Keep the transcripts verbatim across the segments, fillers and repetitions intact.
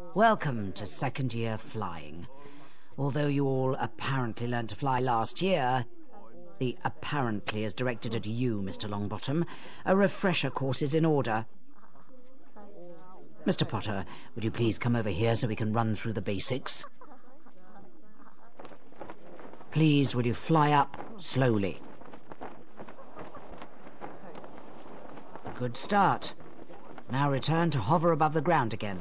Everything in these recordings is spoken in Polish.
Welcome to second year flying. Although you all apparently learned to fly last year, the apparently is directed at you, Mister Longbottom. A refresher course is in order. Mister Potter, would you please come over here so we can run through the basics? Please, will you fly up slowly? Good start. Now return to hover above the ground again.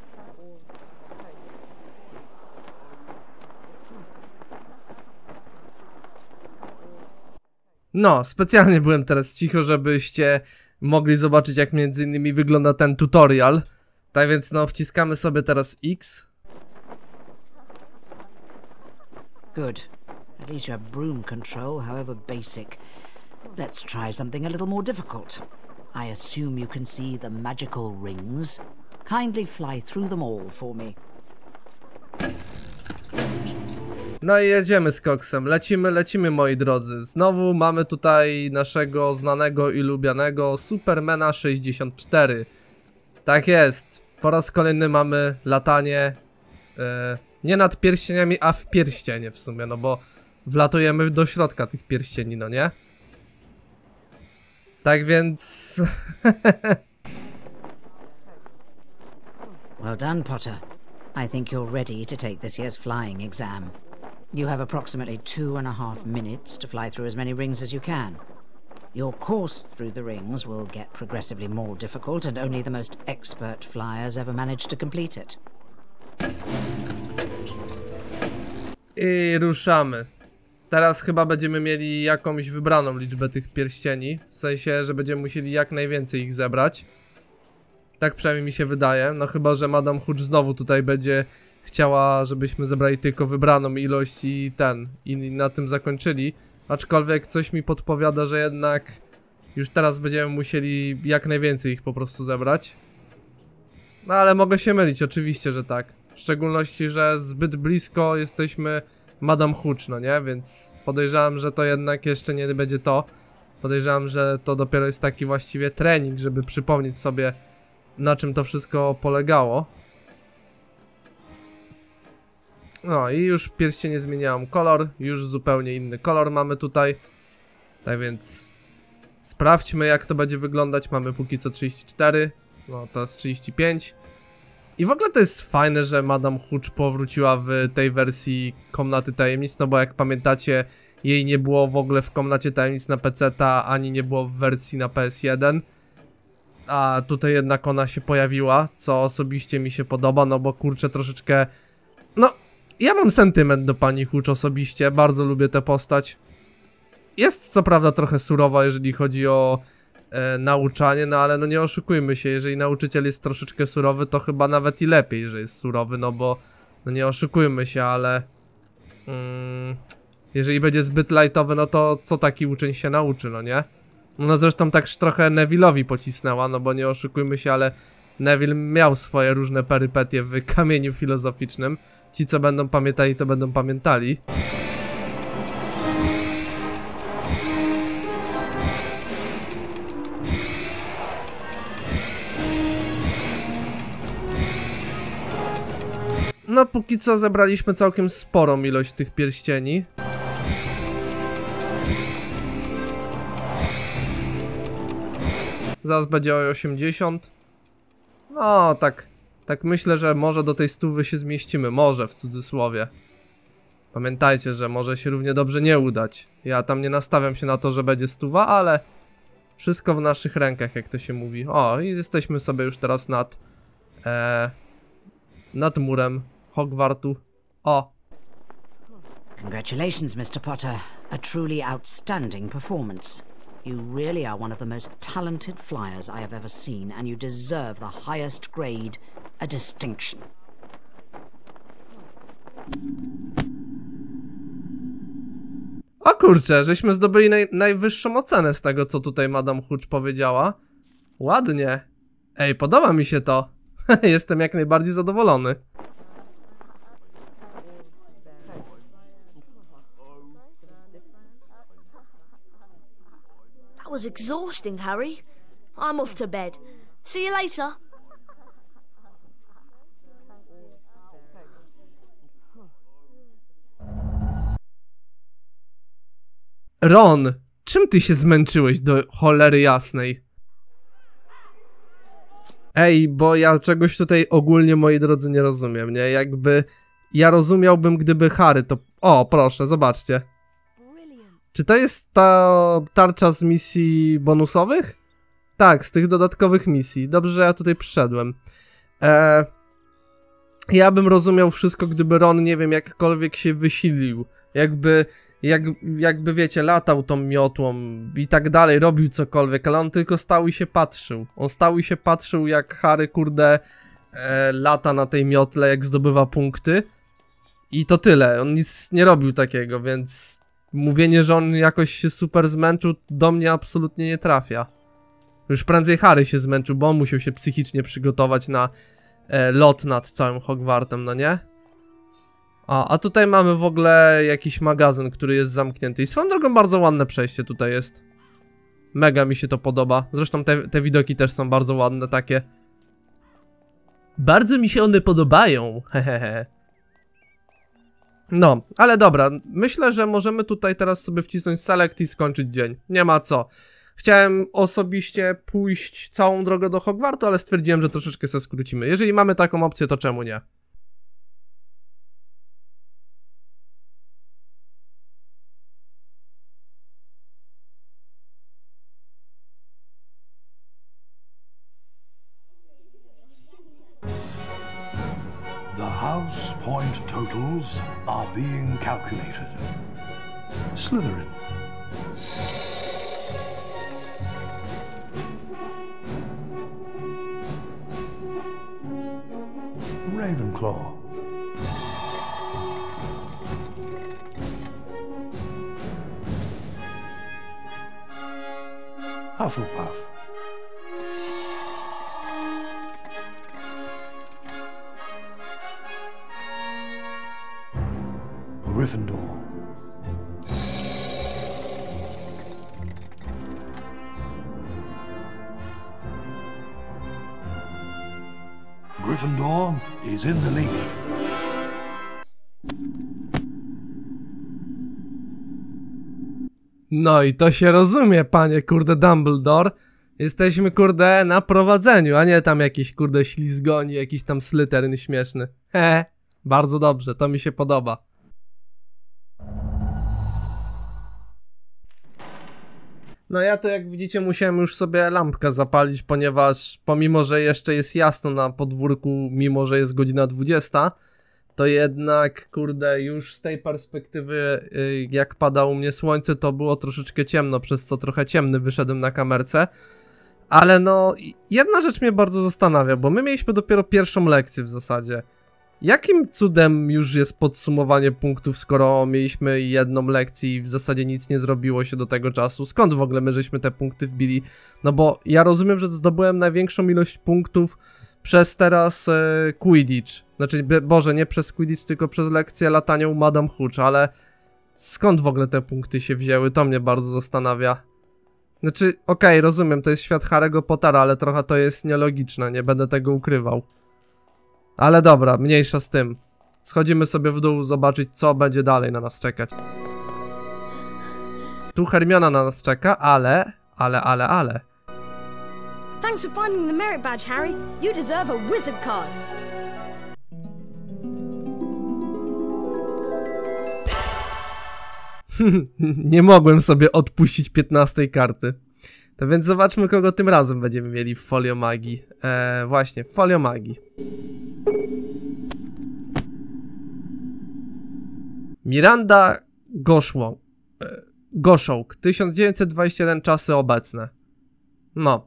No, specjalnie byłem teraz cicho, żebyście mogli zobaczyć, jak między innymi wygląda ten tutorial. Tak więc no, wciskamy sobie teraz X. Good. At least you have broom control, however basic. Let's try something a little more difficult. I assume you can see the magical rings. Kindly fly through them all for me. No i jedziemy z koksem. Lecimy, lecimy, moi drodzy. Znowu mamy tutaj naszego znanego i lubianego Supermana sześćdziesiąt cztery. Tak jest. Po raz kolejny mamy latanie e, nie nad pierścieniami, a w pierścienie w sumie, no bo wlatujemy do środka tych pierścieni, no nie? Tak więc... Well done, Potter. I think you're ready to take this year's flying exam. You have approximately two and a half minutes to fly through as many rings as you can. Your course through the rings will get progressively more difficult, and only the most expert flyers ever manage to complete it. I ruszamy. Teraz chyba będziemy mieli jakąś wybraną liczbę tych pierścieni. W sensie, że będziemy musieli jak najwięcej ich zebrać. Tak przynajmniej mi się wydaje. No chyba, że Madame Hooch znowu tutaj będzie chciała, żebyśmy zebrali tylko wybraną ilość i ten, i na tym zakończyli. Aczkolwiek coś mi podpowiada, że jednak już teraz będziemy musieli jak najwięcej ich po prostu zebrać. No ale mogę się mylić, oczywiście, że tak. W szczególności, że zbyt blisko jesteśmy Madame Hooch, no nie? Więc podejrzewam, że to jednak jeszcze nie będzie to. Podejrzewam, że to dopiero jest taki właściwie trening, żeby przypomnieć sobie, na czym to wszystko polegało. No i już pierścienie zmieniałem kolor, już zupełnie inny kolor mamy tutaj. Tak więc sprawdźmy, jak to będzie wyglądać. Mamy póki co trzydzieści cztery, no to jest trzydzieści pięć. I w ogóle to jest fajne, że Madame Hooch powróciła w tej wersji Komnaty Tajemnic, no bo jak pamiętacie, jej nie było w ogóle w Komnacie Tajemnic na peceta, ani nie było w wersji na P S jeden. A tutaj jednak ona się pojawiła, co osobiście mi się podoba, no bo kurczę troszeczkę... No, ja mam sentyment do pani Hooch osobiście, bardzo lubię tę postać. Jest co prawda trochę surowa, jeżeli chodzi o e, nauczanie, no ale no nie oszukujmy się, jeżeli nauczyciel jest troszeczkę surowy, to chyba nawet i lepiej, że jest surowy, no bo no nie oszukujmy się, ale mm, jeżeli będzie zbyt lightowy, no to co taki uczeń się nauczy, no nie? No zresztą tak trochę Neville'owi pocisnęła, no bo nie oszukujmy się, ale Neville miał swoje różne perypetie w Kamieniu Filozoficznym. Ci, co będą pamiętali, to będą pamiętali. No, póki co zebraliśmy całkiem sporą ilość tych pierścieni. Zaraz będzie o osiemdziesiąt. No, tak, tak myślę, że może do tej stówy się zmieścimy. Może, w cudzysłowie. Pamiętajcie, że może się równie dobrze nie udać. Ja tam nie nastawiam się na to, że będzie stuwa, ale wszystko w naszych rękach, jak to się mówi. O, i jesteśmy sobie już teraz nad e, nad murem Hogwartu. O! Congratulations, Mister Potter. A truly outstanding performance. You really are one of the most talented flyers I have ever seen, and you deserve the highest grade, a distinction. O kurczę, żeśmy zdobyli naj najwyższą ocenę z tego, co tutaj Madame Hooch powiedziała. Ładnie. Ej, podoba mi się to. Jestem jak najbardziej zadowolony. That was exhausting, Harry. I'm off to bed. See you later. Ron, czym ty się zmęczyłeś do cholery jasnej? Ej, bo ja czegoś tutaj ogólnie, moi drodzy, nie rozumiem, nie? Jakby ja rozumiałbym, gdyby Harry to... O, proszę, zobaczcie. Czy to jest ta tarcza z misji bonusowych? Tak, z tych dodatkowych misji. Dobrze, że ja tutaj przyszedłem. Eee, ja bym rozumiał wszystko, gdyby Ron, nie wiem, jakkolwiek się wysilił. Jakby, jak, jakby wiecie, latał tą miotłą i tak dalej, robił cokolwiek, ale on tylko stał i się patrzył. On stał i się patrzył, jak Harry, kurde, e, lata na tej miotle, jak zdobywa punkty. I to tyle, on nic nie robił takiego, więc mówienie, że on jakoś się super zmęczył, do mnie absolutnie nie trafia. Już prędzej Harry się zmęczył, bo on musiał się psychicznie przygotować na e, lot nad całym Hogwartem, no nie? A, a tutaj mamy w ogóle jakiś magazyn, który jest zamknięty. I swoją drogą bardzo ładne przejście tutaj jest. Mega mi się to podoba. Zresztą te, te widoki też są bardzo ładne, takie. Bardzo mi się one podobają, hehehe. No, ale dobra, myślę, że możemy tutaj teraz sobie wcisnąć select i skończyć dzień. Nie ma co. Chciałem osobiście pójść całą drogę do Hogwartu, ale stwierdziłem, że troszeczkę se skrócimy. Jeżeli mamy taką opcję, to czemu nie? The house point totals are being calculated. Slytherin. Ravenclaw. Hufflepuff. Gryffindor. Gryffindor is in the lead. No i to się rozumie, panie kurde Dumbledore. Jesteśmy kurde na prowadzeniu, a nie tam jakiś kurde ślizgoni, jakiś tam Slytherin śmieszny. He, bardzo dobrze, to mi się podoba. No ja to jak widzicie musiałem już sobie lampkę zapalić, ponieważ pomimo, że jeszcze jest jasno na podwórku, mimo że jest godzina dwudziesta, to jednak kurde już z tej perspektywy jak pada u mnie słońce to było troszeczkę ciemno, przez co trochę ciemny wyszedłem na kamerce. Ale no jedna rzecz mnie bardzo zastanawia, bo my mieliśmy dopiero pierwszą lekcję w zasadzie. Jakim cudem już jest podsumowanie punktów, skoro mieliśmy jedną lekcję i w zasadzie nic nie zrobiło się do tego czasu? Skąd w ogóle my żeśmy te punkty wbili? No bo ja rozumiem, że zdobyłem największą ilość punktów przez teraz e, Quidditch. Znaczy, boże, nie przez Quidditch, tylko przez lekcję latania u Madame Hooch, ale skąd w ogóle te punkty się wzięły? To mnie bardzo zastanawia. Znaczy, okej, okay, rozumiem, to jest świat Harry'ego Pottera, ale trochę to jest nielogiczne, nie będę tego ukrywał. Ale dobra, mniejsza z tym. Schodzimy sobie w dół, zobaczyć co będzie dalej na nas czekać. Tu Hermiona na nas czeka, ale, ale, ale, ale. Thanks for finding the merit badge, Harry. You deserve a wizard card. Nie mogłem sobie odpuścić piętnastej karty. To więc zobaczmy, kogo tym razem będziemy mieli w Folio Magii. Eee, właśnie, w Folio Magii. Miranda Goshawk. E, Goshawk, tysiąc dziewięćset dwadzieścia jeden, czasy obecne. No.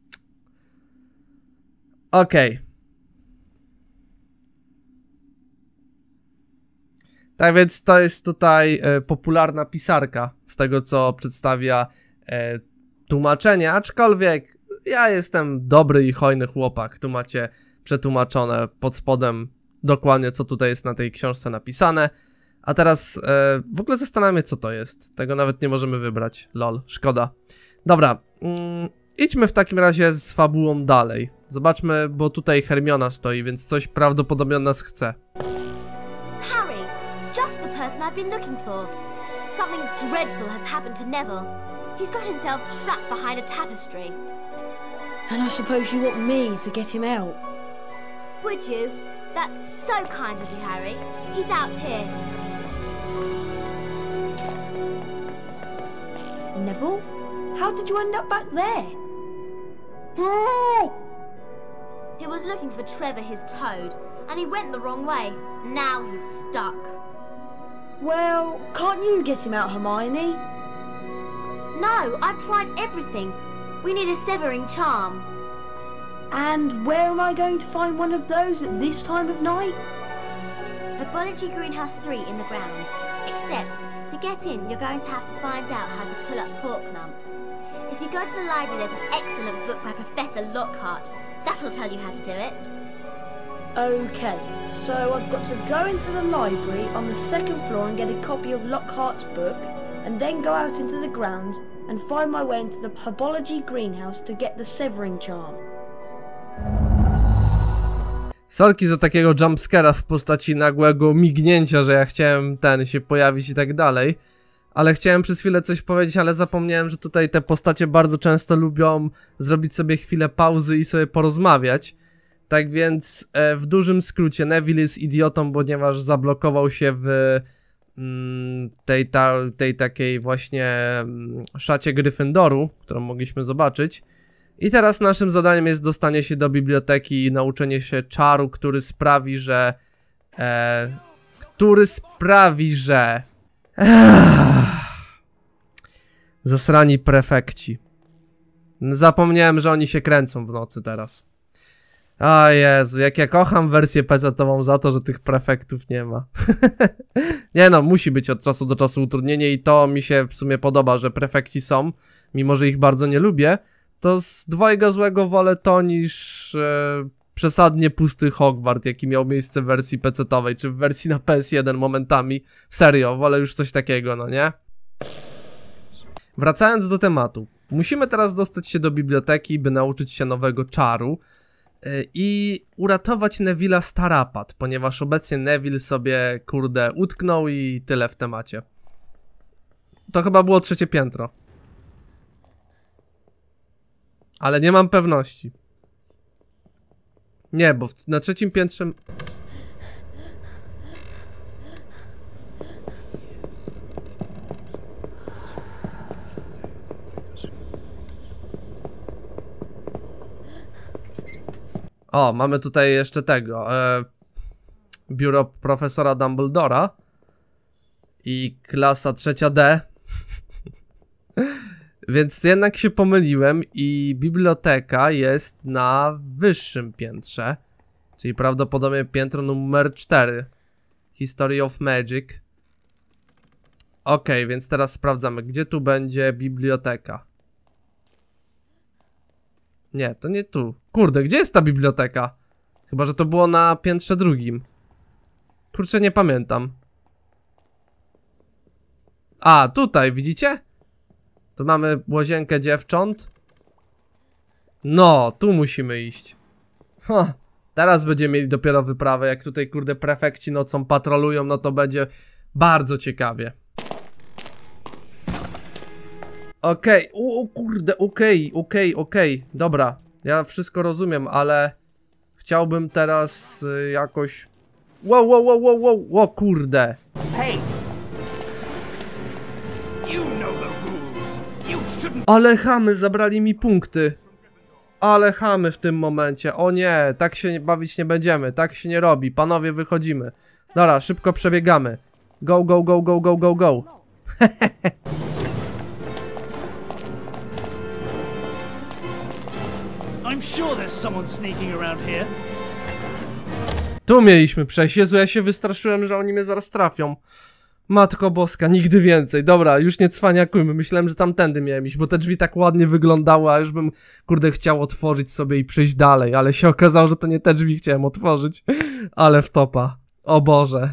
Okej. Okay. Tak więc to jest tutaj e, popularna pisarka, z tego co przedstawia e, tłumaczenie, aczkolwiek ja jestem dobry i hojny chłopak, tu macie przetłumaczone pod spodem dokładnie co tutaj jest na tej książce napisane. A teraz e, w ogóle zastanawiam się co to jest, tego nawet nie możemy wybrać, lol, szkoda. Dobra, mm, idźmy w takim razie z fabułą dalej, zobaczmy, bo tutaj Hermiona stoi, więc coś prawdopodobnie od nas chce. Harry, just the person I've been looking for. Something dreadful has happened to Neville. He's got himself trapped behind a tapestry. And I suppose you want me to get him out? Would you? That's so kind of you, Harry. He's out here. Neville? How did you end up back there? He was looking for Trevor, his toad, and he went the wrong way. Now he's stuck. Well, can't you get him out, Hermione? No, I've tried everything. We need a severing charm. And where am I going to find one of those at this time of night? Herbology Greenhouse three in the grounds. Except, to get in, you're going to have to find out how to pull up Horknumps. If you go to the library, there's an excellent book by Professor Lockhart. That'll tell you how to do it. Okay, so I've got to go into the library on the second floor and get a copy of Lockhart's book, and then go out into the grounds and find my way into the Herbology Greenhouse to get the severing charm. Sorki za takiego jumpscare'a w postaci nagłego mignięcia, że ja chciałem ten się pojawić i tak dalej. Ale chciałem przez chwilę coś powiedzieć, ale zapomniałem, że tutaj te postacie bardzo często lubią zrobić sobie chwilę pauzy i sobie porozmawiać. Tak więc e, w dużym skrócie Neville jest idiotą, ponieważ zablokował się w mm, tej, ta, tej takiej właśnie mm, szacie Gryffindoru, którą mogliśmy zobaczyć. I teraz naszym zadaniem jest dostanie się do biblioteki i nauczenie się czaru, który sprawi, że... E, który sprawi, że... Ech, zasrani prefekci. Zapomniałem, że oni się kręcą w nocy teraz. O Jezu, jak ja kocham wersję pecetową za to, że tych prefektów nie ma. Nie no, musi być od czasu do czasu utrudnienie i to mi się w sumie podoba, że prefekci są, mimo że ich bardzo nie lubię. To z dwojga złego wolę to niż e, przesadnie pusty Hogwart, jaki miał miejsce w wersji pecetowej, czy w wersji na P S jeden momentami. Serio, wolę już coś takiego, no nie? Wracając do tematu. Musimy teraz dostać się do biblioteki, by nauczyć się nowego czaru yy, i uratować Neville'a z tarapat, ponieważ obecnie Neville sobie, kurde, utknął i tyle w temacie. To chyba było trzecie piętro. Ale nie mam pewności. Nie, bo w, na trzecim piętrze... O, mamy tutaj jeszcze tego. E, biuro profesora Dumbledora. I klasa trzecia D. Więc jednak się pomyliłem i biblioteka jest na wyższym piętrze. Czyli prawdopodobnie piętro numer cztery. History of Magic. Okej, więc teraz sprawdzamy, gdzie tu będzie biblioteka. Nie, to nie tu. Kurde, gdzie jest ta biblioteka? Chyba, że to było na piętrze drugim. Kurczę, nie pamiętam. A, tutaj, widzicie? Tu mamy łazienkę dziewcząt. No, tu musimy iść. Ha, teraz będziemy mieli dopiero wyprawę. Jak tutaj, kurde, prefekci nocą patrolują, no to będzie bardzo ciekawie. Okej, okay. O kurde, okej, okay, okej, okay, okej, okay. Dobra, ja wszystko rozumiem, ale chciałbym teraz y, jakoś... Wow, wow, wow, wow, wow, wow, kurde. Hey. You know the rules. You shouldn't... Ale chamy, zabrali mi punkty. Ale chamy w tym momencie. O nie, tak się bawić nie będziemy, tak się nie robi. Panowie, wychodzimy. Dobra, szybko przebiegamy. Go, go, go, go, go, go, go. I'm sure there's someone sneaking around here. Tu mieliśmy przejść. Jezu, ja się wystraszyłem, że oni mnie zaraz trafią. Matko boska, nigdy więcej. Dobra, już nie cwaniakujmy. Myślałem, że tamtędy miałem iść, bo te drzwi tak ładnie wyglądały, a już bym, kurde, chciał otworzyć sobie i przejść dalej, ale się okazało, że to nie te drzwi chciałem otworzyć. Ale wtopa. O Boże.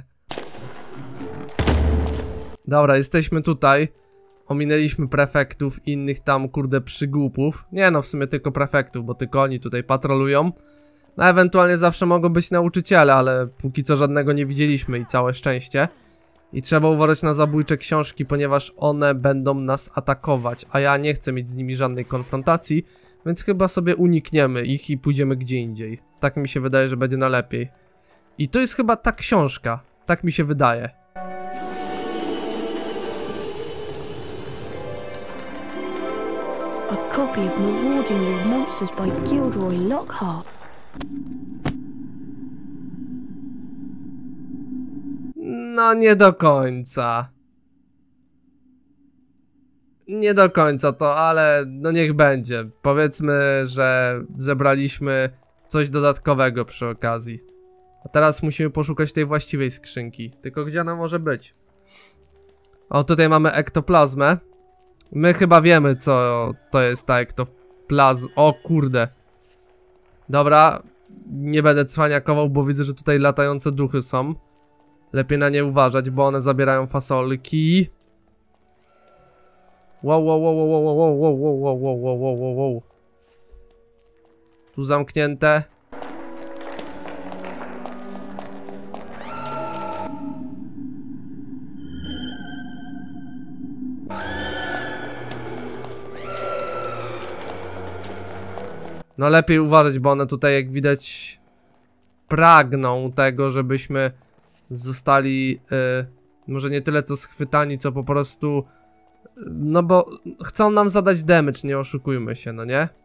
Dobra, jesteśmy tutaj. Ominęliśmy prefektów i innych tam, kurde, przygłupów. Nie no, w sumie tylko prefektów, bo tylko oni tutaj patrolują. No, ewentualnie zawsze mogą być nauczyciele, ale póki co żadnego nie widzieliśmy i całe szczęście. I trzeba uważać na zabójcze książki, ponieważ one będą nas atakować, a ja nie chcę mieć z nimi żadnej konfrontacji, więc chyba sobie unikniemy ich i pójdziemy gdzie indziej. Tak mi się wydaje, że będzie najlepiej. I to jest chyba ta książka, tak mi się wydaje. A copy of Marauding with Monsters by Gilderoy Lockhart. No nie do końca. Nie do końca to, ale no niech będzie. Powiedzmy, że zebraliśmy coś dodatkowego przy okazji. A teraz musimy poszukać tej właściwej skrzynki. Tylko gdzie ona może być? O, tutaj mamy ektoplazmę. My chyba wiemy, co to jest ta ektoplazma. O kurde. Dobra, nie będę cwaniakował, bo widzę, że tutaj latające duchy są. Lepiej na nie uważać, bo one zabierają fasolki. Wow, wow, wow, wow, wow, wow, wow, wow, wow, wow, wow, wow, wow. Tu zamknięte. No lepiej uważać, bo one tutaj, jak widać, pragną tego, żebyśmy zostali, yy, może nie tyle co schwytani, co po prostu, yy, no bo chcą nam zadać damage, nie oszukujmy się, no nie?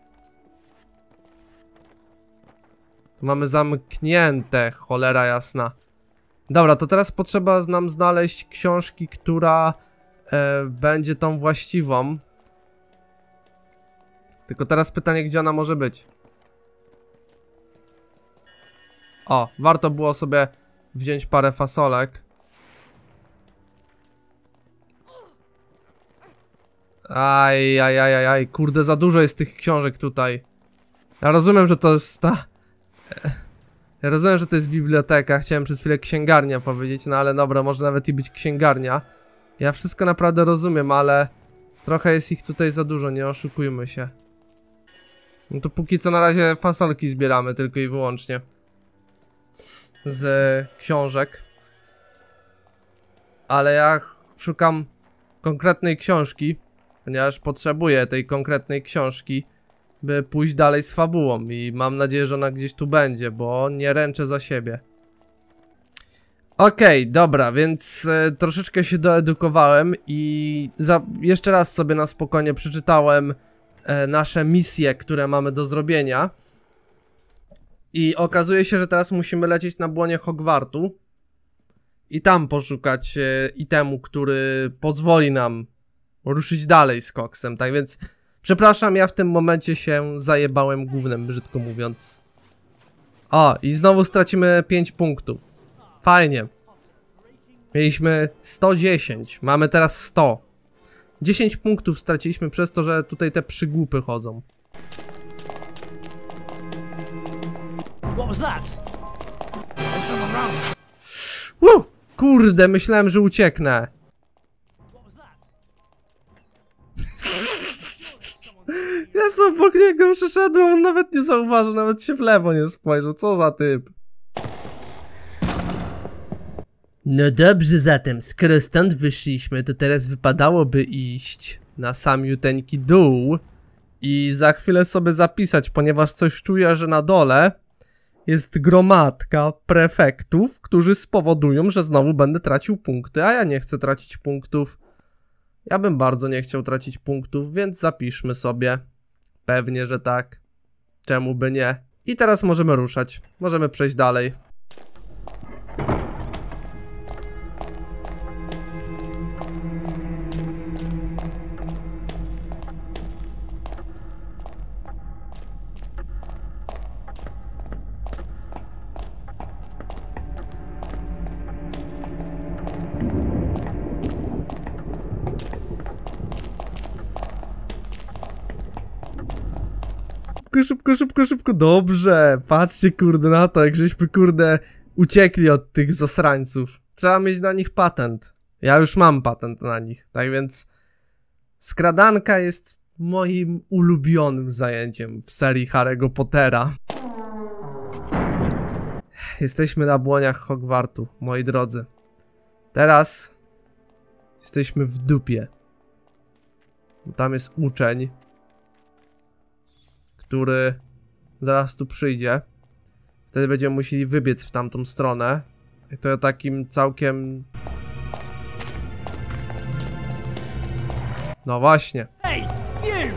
Tu mamy zamknięte, cholera jasna. Dobra, to teraz potrzeba nam znaleźć książki, która yy, będzie tą właściwą. Tylko teraz pytanie, gdzie ona może być? O, warto było sobie wziąć parę fasolek. Aj, aj, aj, aj, aj, kurde, za dużo jest tych książek tutaj. Ja rozumiem, że to jest ta... Ja rozumiem, że to jest biblioteka, chciałem przez chwilę księgarnia powiedzieć, no ale dobra, może nawet i być księgarnia. Ja wszystko naprawdę rozumiem, ale trochę jest ich tutaj za dużo, nie oszukujmy się. No to póki co na razie fasolki zbieramy tylko i wyłącznie z książek. Ale ja szukam konkretnej książki, ponieważ potrzebuję tej konkretnej książki, by pójść dalej z fabułą i mam nadzieję, że ona gdzieś tu będzie, bo nie ręczę za siebie. Okej, okay, dobra, więc e, troszeczkę się doedukowałem i za, jeszcze raz sobie na spokojnie przeczytałem e, nasze misje, które mamy do zrobienia. I okazuje się, że teraz musimy lecieć na błonie Hogwartu i tam poszukać e, itemu, który pozwoli nam ruszyć dalej z koksem. Tak więc przepraszam, ja w tym momencie się zajebałem gównem, brzydko mówiąc. O, i znowu stracimy pięć punktów. Fajnie. Mieliśmy sto dziesięć, mamy teraz sto. dziesięć punktów straciliśmy przez to, że tutaj te przygłupy chodzą. What was that? There's someone around. Woo! Kurde, myślałem, że ucieknę. What was that? Ja sobie obok niego przeszedłem, on nawet nie zauważył, nawet się w lewo nie spojrzał. Co za typ? No dobrze zatem, skoro stąd wyszliśmy, to teraz wypadałoby iść na samiuteńki dół i za chwilę sobie zapisać, ponieważ coś czuję, że na dole jest gromadka prefektów, którzy spowodują, że znowu będę tracił punkty, a ja nie chcę tracić punktów. Ja bym bardzo nie chciał tracić punktów, więc zapiszmy sobie. Pewnie, że tak. Czemu by nie? I teraz możemy ruszać. Możemy przejść dalej. Szybko, szybko, szybko, szybko. Dobrze. Patrzcie, kurde, na to, jak żeśmy, kurde, uciekli od tych zasrańców. Trzeba mieć na nich patent. Ja już mam patent na nich. Tak więc skradanka jest moim ulubionym zajęciem w serii Harry'ego Pottera. Jesteśmy na błoniach Hogwartu, moi drodzy. Teraz Jesteśmy w dupie. Tam jest uczeń, który zaraz tu przyjdzie. Wtedy będziemy musieli wybiec w tamtą stronę. I to takim całkiem... No właśnie. Hey, you!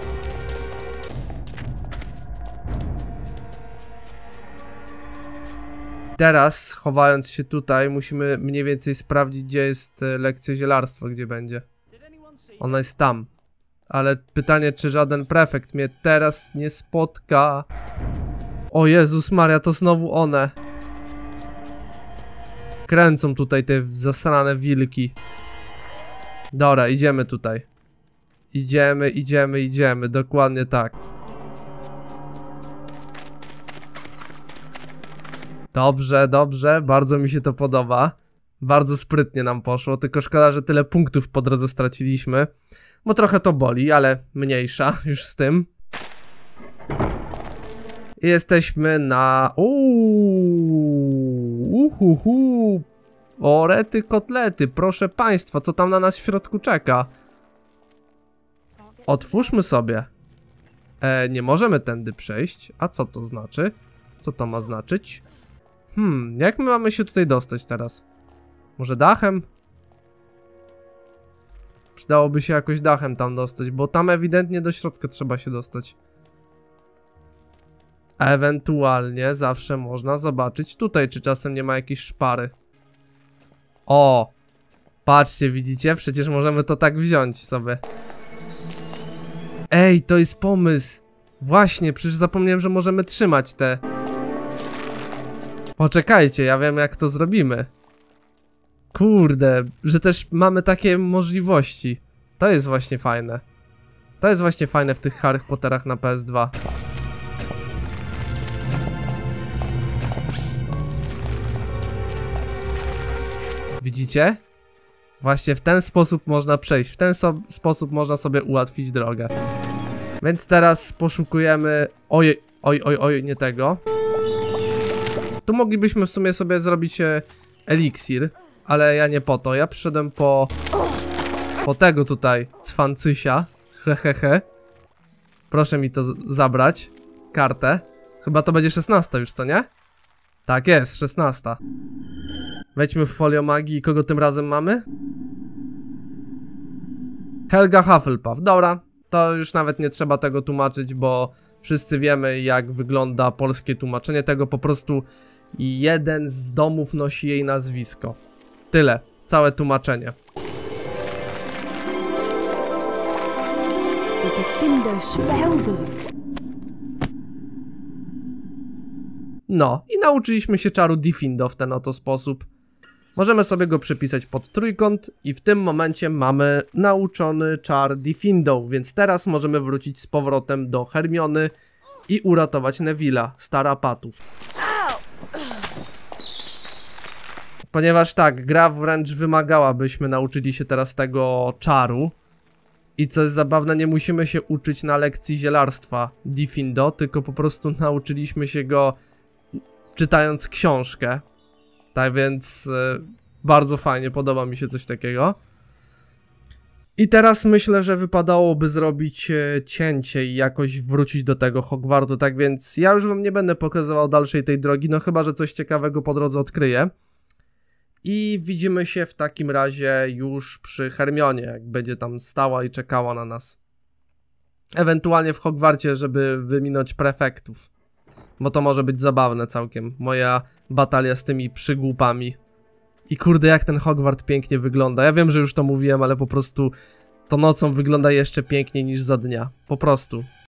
Teraz, chowając się tutaj, musimy mniej więcej sprawdzić, gdzie jest e, lekcja zielarstwa, gdzie będzie. Ona jest tam. Ale pytanie, czy żaden prefekt mnie teraz nie spotka. O Jezus Maria, to znowu one. Kręcą tutaj te zasrane wilki. Dobra, idziemy tutaj. Idziemy, idziemy, idziemy. Dokładnie tak. Dobrze, dobrze. Bardzo mi się to podoba. Bardzo sprytnie nam poszło. Tylko szkoda, że tyle punktów po drodze straciliśmy. Bo trochę to boli, ale mniejsza już z tym. I jesteśmy na... Uuu, uhuhu. O, rety kotlety, proszę państwa, co tam na nas w środku czeka? Otwórzmy sobie. E, nie możemy tędy przejść. A co to znaczy? Co to ma znaczyć? Hmm, jak my mamy się tutaj dostać teraz? Może dachem? Przydałoby się jakoś dachem tam dostać, bo tam ewidentnie do środka trzeba się dostać. Ewentualnie zawsze można zobaczyć tutaj, czy czasem nie ma jakiejś szpary. O! Patrzcie, widzicie? Przecież możemy to tak wziąć sobie. Ej, to jest pomysł! Właśnie, przecież zapomniałem, że możemy trzymać te... Poczekajcie, ja wiem, jak to zrobimy. Kurde, że też mamy takie możliwości. To jest właśnie fajne. To jest właśnie fajne w tych Harry Potterach na P S dwa. Widzicie? Właśnie w ten sposób można przejść. W ten so sposób można sobie ułatwić drogę. Więc teraz poszukujemy... Oj, oj, oj, oj, nie tego. Tu moglibyśmy w sumie sobie zrobić e, eliksir. Ale ja nie po to. Ja przyszedłem po... Po tego tutaj cwancysia. Hehehe. Proszę mi to zabrać. Kartę. Chyba to będzie szesnasta już, co nie? Tak jest, szesnasta. Wejdźmy w folio magii. Kogo tym razem mamy? Helga Hufflepuff. Dobra, to już nawet nie trzeba tego tłumaczyć, bo wszyscy wiemy, jak wygląda polskie tłumaczenie tego. Po prostu jeden z domów nosi jej nazwisko. Tyle. Całe tłumaczenie. No, i nauczyliśmy się czaru Diffindo w ten oto sposób. Możemy sobie go przypisać pod trójkąt i w tym momencie mamy nauczony czar Diffindo, więc teraz możemy wrócić z powrotem do Hermiony i uratować Neville'a z tarapatów. Ponieważ tak, gra wręcz wymagała, byśmy nauczyli się teraz tego czaru. I co jest zabawne, nie musimy się uczyć na lekcji zielarstwa Diffindo, tylko po prostu nauczyliśmy się go czytając książkę. Tak więc y, bardzo fajnie, podoba mi się coś takiego. I teraz myślę, że wypadałoby zrobić y, cięcie i jakoś wrócić do tego Hogwartu. Tak więc ja już wam nie będę pokazywał dalszej tej drogi, no chyba że coś ciekawego po drodze odkryję. I widzimy się w takim razie już przy Hermionie, jak będzie tam stała i czekała na nas. Ewentualnie w Hogwarcie, żeby wyminąć prefektów. Bo to może być zabawne całkiem. Moja batalia z tymi przygłupami. I kurde, jak ten Hogwart pięknie wygląda. Ja wiem, że już to mówiłem, ale po prostu to nocą wygląda jeszcze piękniej niż za dnia. Po prostu.